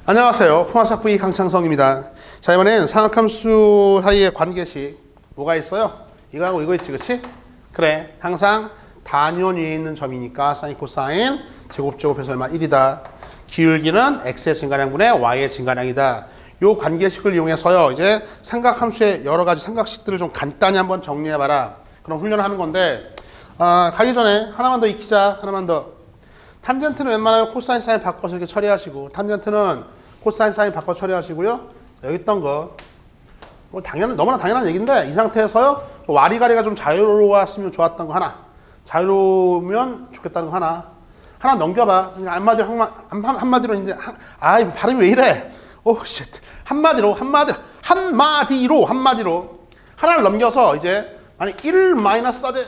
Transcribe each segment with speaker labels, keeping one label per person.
Speaker 1: 안녕하세요. 풍화학부의 강창성입니다. 자, 이번엔 상악함수 사이의 관계식 뭐가 있어요? 이거하고 이거 있지, 그치? 그래, 항상 단위원 위에 있는 점이니까 사인 코사인 제곱제곱해서 얼마? 1이다. 기울기는 x의 증가량분의 y의 증가량이다. 요 관계식을 이용해서요, 이제 삼각함수의 여러 가지 삼각식들을 좀 간단히 한번 정리해봐라. 그런 훈련을 하는 건데, 가기 전에 하나만 더 익히자. 하나만 더. 탄젠트는 웬만하면 코사인 사인 바꿔서 이렇게 처리하시고, 탄젠트는 코사인 사인 바꿔 처리하시고요. 여기 있던 거, 뭐 너무나 당연한 얘기인데, 이 상태에서요, 와리가리가 좀 자유로웠으면 좋았던 거 하나, 자유로우면 좋겠다는 거 하나 넘겨봐. 그냥 한마디로 이제, 발음이 왜 이래? 오, 쉣. 한마디로. 하나를 넘겨서 이제, 만약 1 마이너스 사제,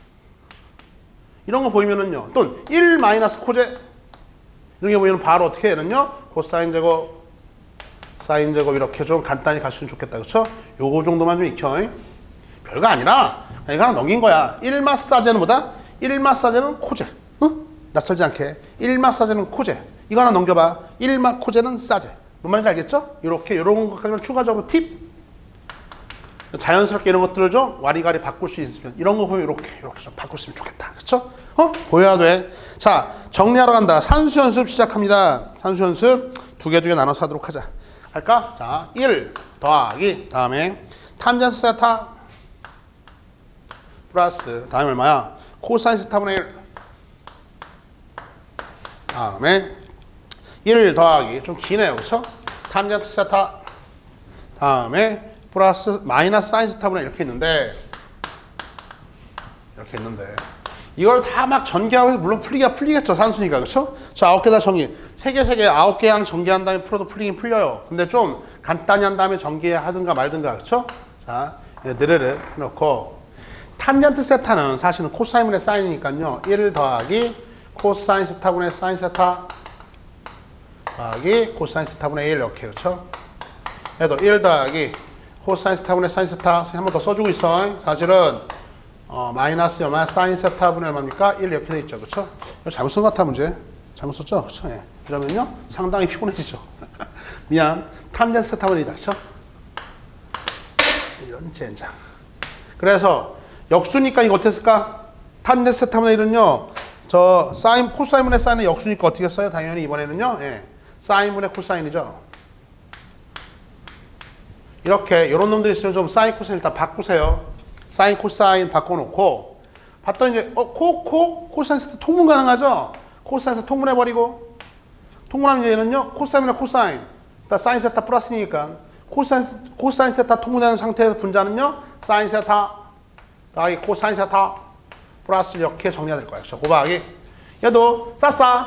Speaker 1: 이런 거 보이면은요, 또는 1 마이너스 코제, 이런 게 보이면 바로 어떻게 해야는요? 코사인 제곱, 사인 제곱 이렇게 좀 간단히 가시면 좋겠다. 그쵸? 요거 정도만 좀 익혀. 별거 아니라 이거 하나 넘긴 거야. 1마사제는 뭐다? 1마사제는 코제. 응? 낯설지 않게. 1마사제는 코제. 이거 하나 넘겨봐. 1마 코제는 사제. 뭔 말인지 알겠죠? 이렇게 요런 것까지만 추가적으로 팁. 자연스럽게 이런 것들을 좀 와리가리 바꿀 수 있으면 이런 거 보면 이렇게 좀 바꿨으면 좋겠다. 그쵸? 보여야 돼. 자, 정리하러 간다. 산수 연습 시작합니다. 산수 연습 두 개 나눠서 하도록 하자. 할까? 자, 1 더하기 다음에 탄젠스 세타 플러스 다음에 얼마야? 코사인 세타분의 1 다음에 1 더하기 좀 기네요. 그쵸? 탄젠트 세타 다음에 플러스 마이너스 사인 세타분의 이렇게 있는데 이걸 다 막 전개하고 해서 물론 풀리겠죠. 산수니까. 그쵸? 자, 9개 다 정리. 3개 9개 양 전개한 다음에 풀어도 풀리긴 풀려요. 근데 좀 간단히 한 다음에 전개하든가 말든가. 그쵸? 자, 느르르 해놓고 탄젠트 세타는 사실은 코사인분의 사인이니까요. 1 더하기 코사인 세타분의 사인 세타 더하기 코사인 세타분의 1 이렇게. 그쵸? 얘도 1 더하기 코사인 세타분의 사인 세타 한 번 더 써주고 있어. 사실은 마이너스 얼마 사인 세타분의 얼마입니까? 1 이렇게 돼 있죠. 그쵸? 이거 잘못 쓴 것 같아, 문제. 잘못 썼죠? 그쵸? 예. 이러면요 상당히 피곤해지죠. 미안. 탄젠트 세타분의 1이다. 그쵸? 이런 젠장. 그래서 역수니까 이거 어떻게 쓸까? 탄젠트 세타분의 1은요 저 사인 코사인분의 사인은 역수니까 어떻게 써요? 당연히 이번에는요 사인분의 코사인이죠. 이렇게 이런 놈들이 있으면 좀 사인 코사인 일단 바꾸세요. 사인 코사인 바꿔놓고 봤더니 이제 코사인 세타 통분 가능하죠? 코사인 세타 통분해버리고 통분하면 얘는요 코사인이나 코사인 일단 사인 세타 플러스니까 코사인 세타 통분되는 상태에서 분자는요 사인 세타 더하기 코사인 세타 플러스 이렇게 정리가 될 거예요. 그렇죠? 곱하기 얘도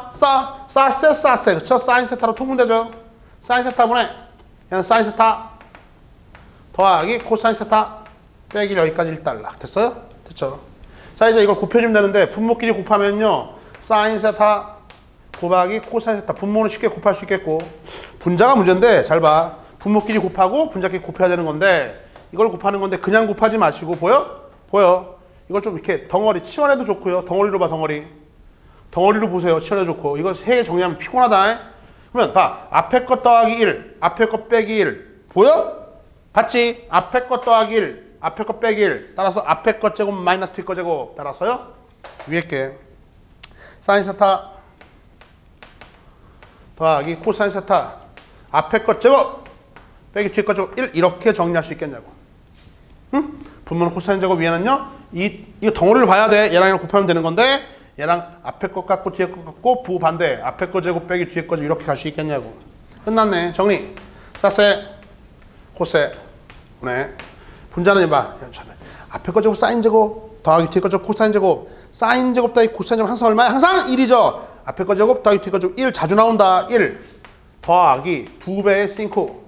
Speaker 1: 싸세 그렇죠? 사인 세타로 통분되죠? 사인 세타분의 얘는 사인 세타 더하기 코사인 세타 빼기 여기까지 1달러. 됐어요? 됐죠? 자, 이제 이걸 곱해주면 되는데 분모끼리 곱하면요 사인 세타 곱하기 코사인 세타 분모는 쉽게 곱할 수 있겠고 분자가 문제인데 잘 봐. 분모끼리 곱하고 분자끼리 곱해야 되는 건데 이걸 곱하는 건데 그냥 곱하지 마시고 보여? 이걸 좀 이렇게 덩어리 치환해도 좋고요. 덩어리로 봐. 덩어리로 보세요. 치환해 좋고 이거 세 개 정리하면 피곤하다. 그러면 봐. 앞에 것 더하기 1 앞에 것 빼기 1 보여? 봤지? 앞에 것 더하기 1 앞에 것 빼기 1 따라서 앞에 것 제곱 마이너스 뒤 것 제곱 따라서요 위에 게 사인 세타 더하기 코사인 세타 앞에 것 제곱 빼기 뒤 것 제곱 1 이렇게 정리할 수 있겠냐고. 응? 분모는 코사인 제곱 위에는요 이거 덩어리를 봐야 돼. 얘랑 곱하면 되는 건데 얘랑 앞에 것 같고 뒤에 것 같고 부반대 앞에 것 제곱 빼기 뒤에 것 제곱 이렇게 갈 수 있겠냐고. 끝났네. 정리. 사세 코세 네. 분자는 봐. 앞에 거 제곱 사인 제곱 더하기 뒤에 거 제곱 코사인 제곱 사인 제곱 더하기 코사인 제곱 항상 얼마야? 항상 1이죠. 앞에 거 제곱 더하기 뒤에 거 제곱 1 자주 나온다. 1 더하기 2배의 싱크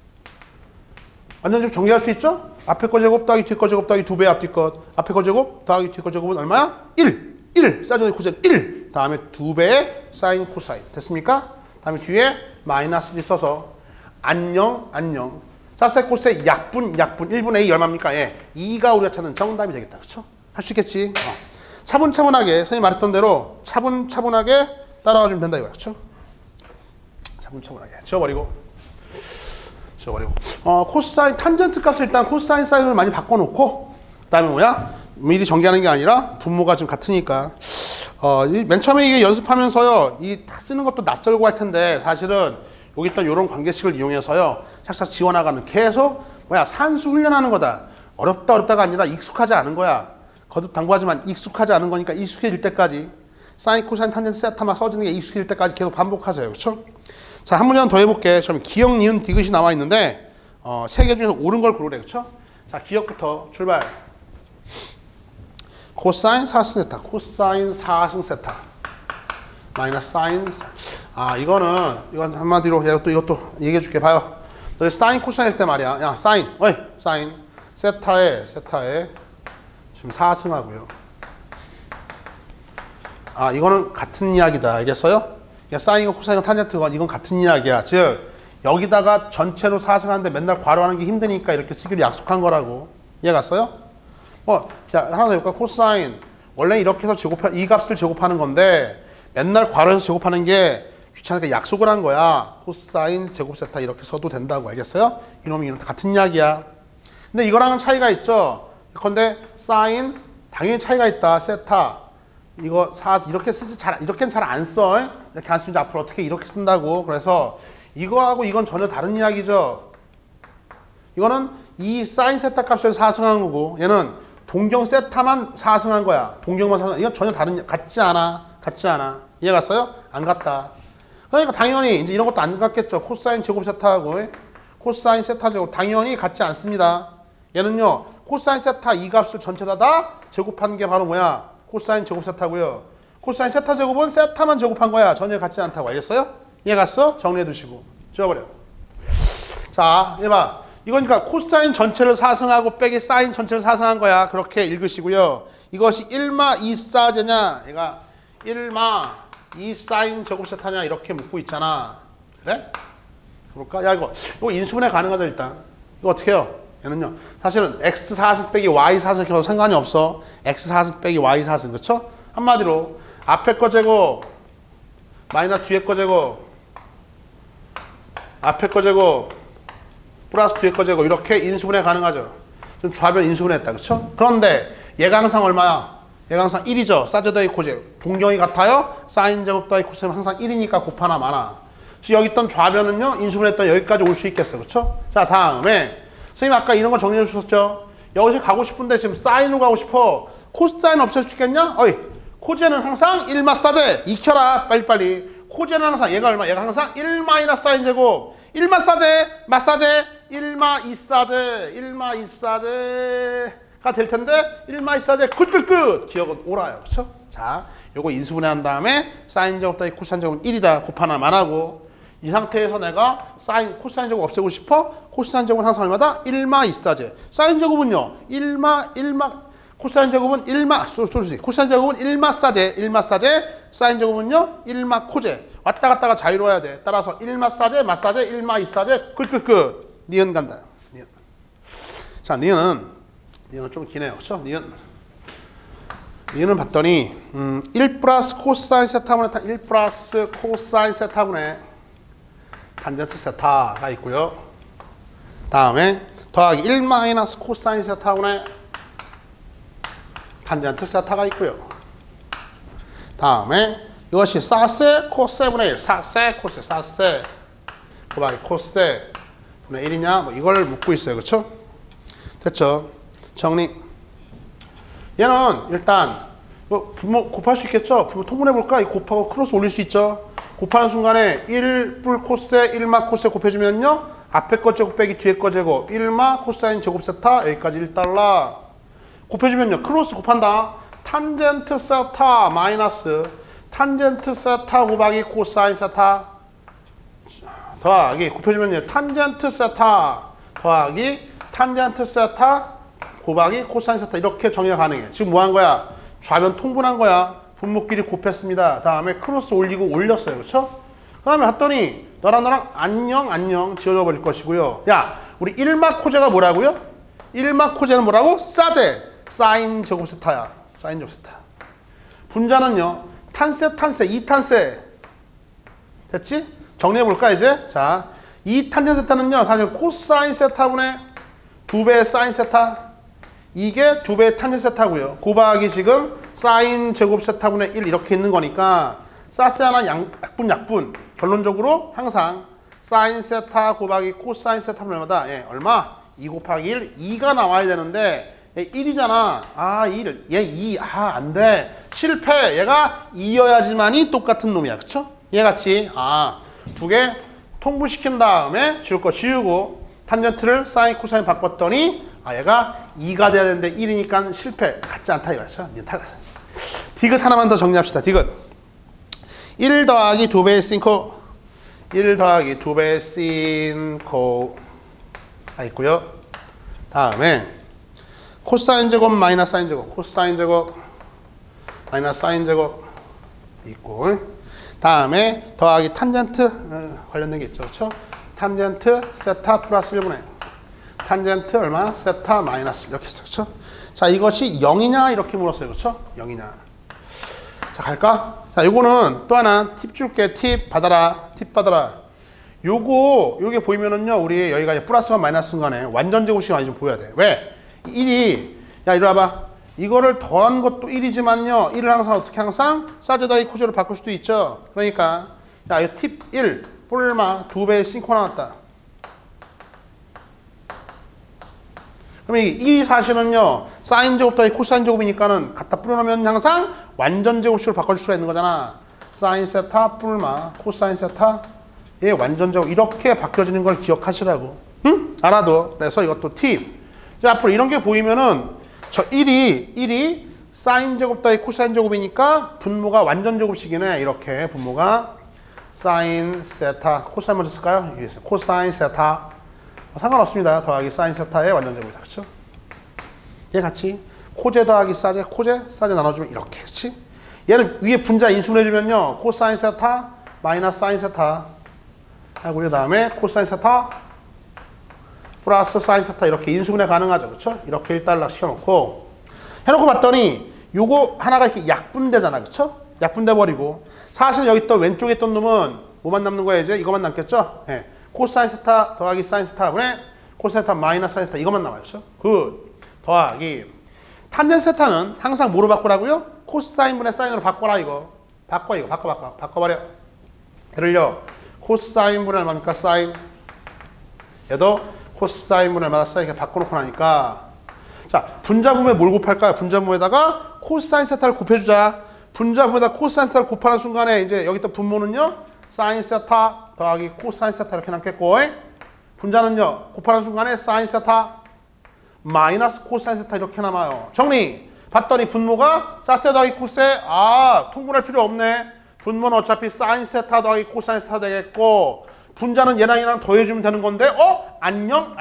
Speaker 1: 완전 좀 정리할 수 있죠? 앞에 거 제곱 더하기 뒤에 거 제곱 더하기 2배의 앞뒤 것 앞에 거 제곱 더하기 뒤에 거 제곱은 얼마야? 1 사인 코사인 1 다음에 2배의 사인 코사인 됐습니까? 다음에 뒤에 마이너스 1 써서 안녕 사세 코스의 약분 1분의 2 얼마입니까? 2가 우리가 찾는 정답이 되겠다. 그쵸? 할 수 있겠지? 차분차분하게 선생님이 말했던 대로 차분차분하게 따라와 주면 된다 이거야. 그쵸? 자, 차분차분하게 지워버리고 코사인 탄젠트 값을 일단 코사인 사인으로 많이 바꿔놓고 그 다음에 뭐야? 미리 전개하는 게 아니라 분모가 좀 같으니까 맨 처음에 이게 연습하면서요 이 다 쓰는 것도 낯설고 할 텐데 사실은 여기 있던 이런 관계식을 이용해서요 샥샥 지워나가는 계속 뭐야 산수 훈련하는 거다. 어렵다가 아니라 익숙하지 않은 거야. 거듭 당부하지만 익숙하지 않은 거니까 익숙해질 때까지 사인, 코사인, 탄젠트, 세타만 써지는 게 익숙해질 때까지 계속 반복하세요. 그렇죠? 자, 한 문제 더 해볼게. 좀 기억, 니은, 디귿이 나와 있는데 세 개 중에서 옳은 걸 고르래. 그렇죠? 자, 기억부터 출발. 코사인 4승 세타, 코사인 4승 세타 마이너스 사인. 이건 한마디로 이것도 얘기해 줄게. 봐요. 너 사인 코사인 했을 때 말이야. 야, 사인 세타에 지금 4승하고요. 이거는 같은 이야기다. 알겠어요? 사인과 코사인과 탄젠트가 이건 같은 이야기야. 즉 여기다가 전체로 4승하는데 맨날 괄호하는 게 힘드니까 이렇게 쓰기로 약속한 거라고. 이해 갔어요? 자, 하나 더 해볼까? 코사인 원래 이렇게 해서 이 값을 제곱하는 건데 맨날 괄호해서 제곱하는 게 귀찮으니까 약속을 한 거야. 코사인 제곱 세타 이렇게 써도 된다고. 알겠어요? 이놈이 같은 이야기야. 근데 이거랑은 차이가 있죠. 근데 사인 당연히 차이가 있다. 세타 이거 이렇게 쓰지 이렇게는 잘 안 써. 이렇게 안 쓰면 앞으로 어떻게 이렇게 쓴다고. 그래서 이거하고 이건 전혀 다른 이야기죠. 이거는 이 사인 세타 값을 4승한 거고 얘는 동경 세타만 4승한 거야. 동경만 4승. 이건 전혀 같지 않아. 이해 갔어요? 안 같다. 그러니까 당연히 이제 이런 것도 안 같겠죠. 코사인 제곱 세타하고 코사인 세타 제곱 당연히 같지 않습니다. 얘는요 코사인 세타 이 값을 전체 다 제곱한 게 바로 뭐야? 코사인 제곱 세타고요. 코사인 세타 제곱은 세타만 제곱한 거야. 전혀 같지 않다고. 알겠어요? 이해 갔어? 정리해 두시고 지워버려. 자, 해봐. 이거니까 코사인 전체를 4승하고 빼기 사인 전체를 4승한 거야. 그렇게 읽으시고요. 이것이 1마 2사제냐? 얘가 1마 2사인 제곱 세타냐? 이렇게 묻고 있잖아. 그래? 그럴까? 야, 이거 인수분해 가능하죠, 일단. 이거 어떻게 해요? 얘는요. 사실은 x 4승 빼기 y 4승 이렇게 해도 상관이 없어. x 4승 빼기 y 4승. 그렇죠? 한마디로 앞에 거 제곱 마이너스 뒤에 거 제곱 앞에 거 제곱 플러스 뒤에 거 제곱 이렇게 인수분해 가능하죠. 좀 좌변 인수분해했다. 그렇죠? 그런데 얘가 항상 얼마야? 얘가 항상 1이죠. 사제 더하기 코제. 동경이 같아요. 사인 제곱 더하기 코세는 항상 1이니까 곱하나 마나. 그래서 여기 있던 좌변은요. 인수분해했던 여기까지 올 수 있겠어. 그렇죠? 자, 다음에 선생님 아까 이런 거 정리해 주셨죠? 여기서 가고 싶은데 지금 사인으로 가고 싶어. 코사인 없앨 수 있겠냐? 코제는 항상 1마사제. 익혀라. 빨리빨리. 코제는 항상 얘가 얼마? 얘가 항상 1 마이너스 사인 제곱. 1마사제. 마사제. 1마 2사제. 1마 2사제가 될 텐데 1마 2사제 끝. 기억은 옳아요. 그렇죠? 자, 요거 인수분해 한 다음에 사인 제곱 더하기 코사인 제곱은 1이다. 곱하나 만하고 이 상태에서 내가 코사인 제곱 없애고 싶어? 코사인 제곱은 항상 얼마다? 1마 2사제. 사인 제곱은요. 1마 코사인 제곱은 1마 코사인 제곱은 1마사제. 1마사제. 사인 제곱은요. 1마 코제. 왔다 갔다가 자유로워야 돼. 따라서 1마사제, 마사제, 1마 2사제 끝. 니은 간다. 니은. 자, 니은은 좀 기네요. 그렇죠? 니은을 봤더니 1 플러스 코사인 세타분의 1 플러스 코사인 세타분의 탄젠트 세타가 있고요. 다음에 더하기 1 마이너스 코사인 세타분의 탄젠트 세타가 있고요. 다음에 이것이 사세 코세분의 1 사세 코세 사세 곱하기 코세 분의 1이냐 뭐 이걸 묻고 있어요. 그렇죠? 됐죠? 정리. 얘는 일단 분모 곱할 수 있겠죠? 분모 통분해 볼까? 이 곱하고 크로스 올릴 수 있죠? 곱하는 순간에 1뿔 코세 1마 코세 곱해주면요 앞에 거 제곱 빼기 뒤에 거 제곱 1마 코사인 제곱 세타 여기까지 1달러 곱해주면요 크로스 곱한다. 탄젠트 세타 마이너스 탄젠트 세타 곱하기 코사인 세타 더하기 곱해주면요 탄젠트 세타 더하기 탄젠트 세타 곱하기 코사인 세타 이렇게 정의가 가능해. 지금 뭐 한 거야? 좌변 통분한 거야. 분모끼리 곱했습니다. 다음에 크로스 올리고 올렸어요. 그렇죠? 그 다음에 했더니 너랑 안녕 지워져 버릴 것이고요. 야, 우리 1마 코제가 뭐라고요? 1마 코제는 뭐라고? 사제. 사인 제곱 세타야. 사인 제곱 세타. 분자는요. 탄세 2탄세. 됐지? 정리해볼까 이제? 자, 이 탄젠 세타는요 사실 코사인 세타분의 2배의 사인 세타, 이게 2배의 탄젠 세타고요. 곱하기 지금 사인 제곱 세타분의 1 이렇게 있는 거니까 사스 하나 약분 결론적으로 항상 사인 세타 곱하기 코사인 세타분의 얼마다? 예, 얼마? 2 곱하기 1, 2가 나와야 되는데 얘 1이잖아. 아, 1, 얘 2. 아, 안 돼. 실패. 얘가 2여야지만이 똑같은 놈이야. 그쵸? 얘같이. 아, 2개 통분시킨 다음에 지울 거 지우고 탄젠트를 사인, 코사인 바꿨더니 아, 얘가 2가 돼야 되는데 1이니까 실패. 같지 않다 이거였어. 디귿 하나만 더 정리합시다. 디귿. 1 더하기 2배의 sin,코 1 더하기 2배의 sin,코 가 있고요. 다음에 코사인 제곱 마이너스 사인 제곱, 코사인 제곱 마이너스 사인 제곱 있고, 다음에 더하기 탄젠트 관련된 게 있죠. 그렇죠? 탄젠트 세타 플러스 1분의 탄젠트 얼마? 세타 마이너스 이렇게 했죠. 그렇죠? 자, 이것이 0이냐 이렇게 물었어요. 그렇죠? 0이냐. 자, 갈까? 자, 요거는 또 하나 팁 줄게. 팁 받아라. 팁 받아라. 요게 보이면은요, 우리 여기가 플러스와 마이너스인 간에 완전 제곱식이 많이 좀 보여야 돼. 왜? 1이, 야, 이리 와봐. 이거를 더한 것도 1이지만요, 1을 항상 어떻게 항상 사제 더하기 코제로 바꿀 수도 있죠. 그러니까, 자, 이 팁 1, 뿔마 2배의 sin,코 나왔다. 그러면 이 1이 사실은요, 사인 제곱 더하기 코사인 제곱이니까는 갖다 뿌려놓으면 항상 완전 제곱식으로 바꿔줄 수가 있는 거잖아. 사인 세타 뿔마 코사인 세타 예, 완전 제곱 이렇게 바뀌어지는 걸 기억하시라고. 응? 알아도. 그래서 이것도 팁. 자, 앞으로 이런 게 보이면은 저 1이 사인 제곱 더하기 코사인 제곱이니까 분모가 완전 제곱식이네. 이렇게 분모가 사인 세타 코사인 먼저 쓸까요? 코사인 세타 상관없습니다. 더하기 사인 세타의 완전 제곱이다. 그렇죠? 얘 같이 코제 더하기 사제, 코제 사제 나눠주면 이렇게. 그렇지? 얘는 위에 분자 인수분해 해주면요, 코사인 세타 마이너스 사인 세타 하고, 그 다음에 코사인 세타 플러스 사인 세타 이렇게 인수분해 가능하죠. 그렇죠? 이렇게 1달러 시켜놓고 해놓고 봤더니 요거 하나가 이렇게 약분되잖아. 그렇죠? 약분돼 버리고 사실 여기 또 왼쪽에 있던 놈은 뭐만 남는 거야 이제? 이것만 남겠죠? 예. 코사인 세타 더하기 사인 세타분의 코사인 세타 마이너스 사인 세타 이것만 남아요. 그렇죠? 그 더하기 탄젠 세타는 항상 뭐로 바꾸라고요? 코사인분의 사인으로 바꿔라. 이거 바꿔버려. 예를요, 코사인분의 얼마니까 사인, 얘도 코사인분의 얼마나 사인 이렇게 바꿔놓고 나니까, 자, 분자분모에 뭘 곱할까요? 분자분모에다가 코사인 세타를 곱해주자. 분자분모에다 코사인 세타를 곱하는 순간에 이제 여기 또 분모는요, 사인 세타 더하기 코사인 세타 이렇게 남겠고, 분자는요, 곱하는 순간에 사인 세타 마이너스 코사인 세타 이렇게 남아요. 정리. 봤더니 분모가 사세 더하기 코세, 아, 통분할 필요 없네. 분모는 어차피 사인 세타 더하기 코사인 세타 되겠고, 분자는 얘랑 더해주면 되는 건데, 안녕.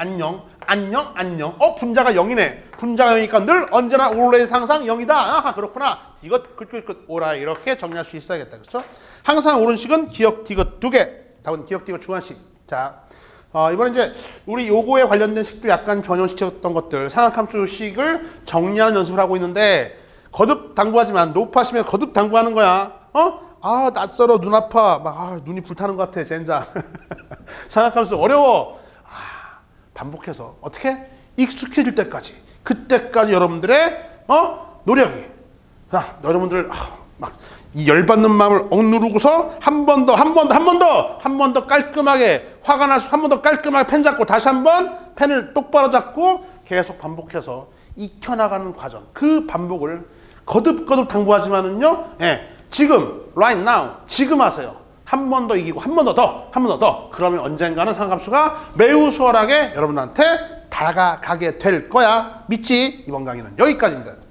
Speaker 1: 분자가 0이네. 분자가 0이니까 늘 언제나 always 항상 0이다. 아하, 그렇구나. 디귿, 끝, 오라. 이렇게 정리할 수 있어야겠다. 그렇죠? 항상 오른식은 기억, 디귿 2개. 답은 기억, 디귿 주관식. 자, 이번에 이제 우리 요거에 관련된 식도 약간 변형시켰던 것들, 상학함수식을 정리하는 연습을 하고 있는데, 거듭 당부하지만 높아시면 거듭 당부하는 거야. 아, 낯설어, 눈 아파, 눈이 불타는 것 같아, 젠장. 상학함수 어려워. 반복해서 어떻게? 익숙해질 때까지. 그때까지 여러분들의 노력이. 여러분들 막 이 열받는 마음을 억누르고서 한 번 더 깔끔하게 화가 나서 한 번 더 깔끔하게 펜 잡고 다시 한번 펜을 똑바로 잡고 계속 반복해서 익혀나가는 과정. 그 반복을 거듭 당부하지만은요. 예, 지금 right now 지금 하세요. 한 번 더 이기고 한 번 더. 그러면 언젠가는 상함수가 매우 수월하게 여러분한테 다가가게 될 거야. 믿지? 이번 강의는 여기까지입니다.